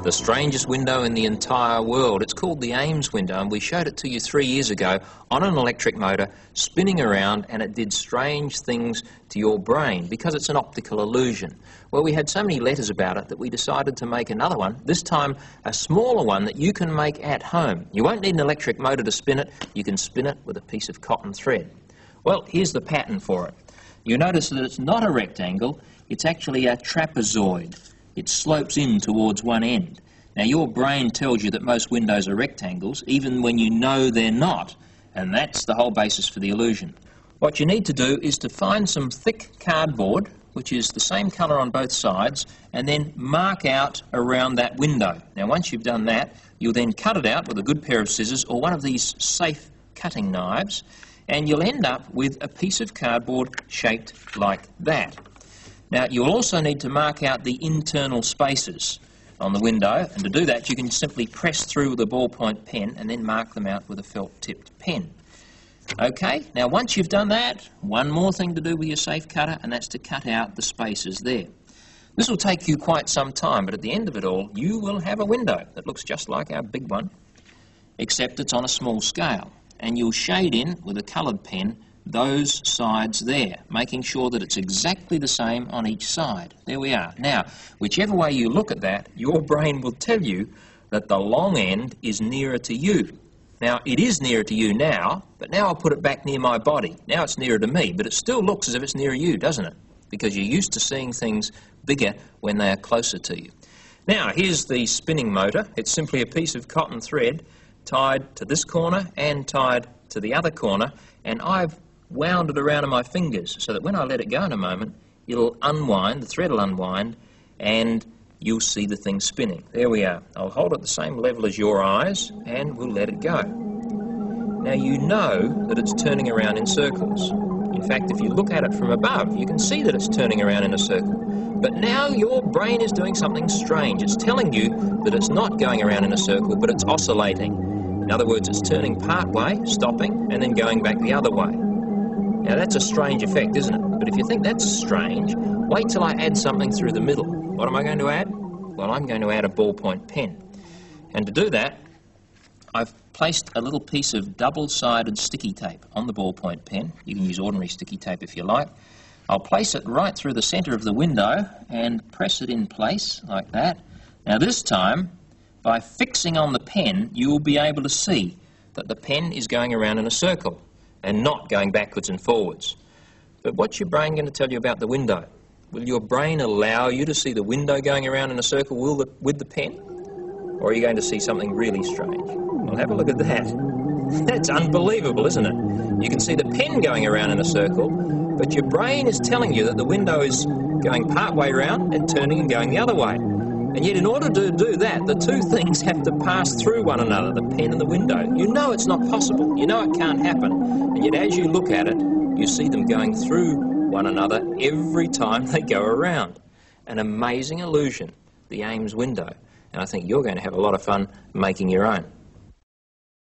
the strangest window in the entire world. It's called the Ames window, and we showed it to you 3 years ago on an electric motor, spinning around, and it did strange things to your brain because it's an optical illusion. Well, we had so many letters about it that we decided to make another one, this time a smaller one that you can make at home. You won't need an electric motor to spin it. You can spin it with a piece of cotton thread. Well, here's the pattern for it. You notice that it's not a rectangle, it's actually a trapezoid. It slopes in towards one end. Now, your brain tells you that most windows are rectangles, even when you know they're not, and that's the whole basis for the illusion. What you need to do is to find some thick cardboard, which is the same colour on both sides, and then mark out around that window. Now, once you've done that, you'll then cut it out with a good pair of scissors or one of these safe cutting knives, and you'll end up with a piece of cardboard shaped like that. Now, you'll also need to mark out the internal spaces on the window, and to do that you can simply press through with a ballpoint pen and then mark them out with a felt-tipped pen. Okay, now once you've done that, one more thing to do with your safe cutter, and that's to cut out the spaces there. This will take you quite some time, but at the end of it all, you will have a window that looks just like our big one, except it's on a small scale, and you'll shade in with a coloured pen those sides there, making sure that it's exactly the same on each side. There we are. Now, whichever way you look at that, your brain will tell you that the long end is nearer to you. Now, it is nearer to you now, but now I'll put it back near my body. Now it's nearer to me, but it still looks as if it's nearer you, doesn't it? Because you're used to seeing things bigger when they are closer to you. Now, here's the spinning motor. It's simply a piece of cotton thread tied to this corner and tied to the other corner, and I've wound it around in my fingers so that when I let it go in a moment, it'll unwind, the thread will unwind, and you'll see the thing spinning. There we are. I'll hold it at the same level as your eyes, and we'll let it go. Now, you know that it's turning around in circles. In fact, if you look at it from above, you can see that it's turning around in a circle. But now your brain is doing something strange. It's telling you that it's not going around in a circle, but it's oscillating. In other words, it's turning part way, stopping, and then going back the other way. Now, that's a strange effect, isn't it? But if you think that's strange, wait till I add something through the middle. What am I going to add? Well, I'm going to add a ballpoint pen. And to do that, I've placed a little piece of double-sided sticky tape on the ballpoint pen. You can use ordinary sticky tape if you like. I'll place it right through the centre of the window and press it in place like that. Now, this time, by fixing on the pen, you will be able to see that the pen is going around in a circle and not going backwards and forwards. But what's your brain going to tell you about the window? Will your brain allow you to see the window going around in a circle with the pen? Or are you going to see something really strange? Well, have a look at that. That's unbelievable, isn't it? You can see the pen going around in a circle, but your brain is telling you that the window is going part way round and turning and going the other way. And yet, in order to do that, the two things have to pass through one another, the pen and the window. You know it's not possible. You know it can't happen. And yet, as you look at it, you see them going through one another every time they go around. An amazing illusion, the Ames window. And I think you're going to have a lot of fun making your own.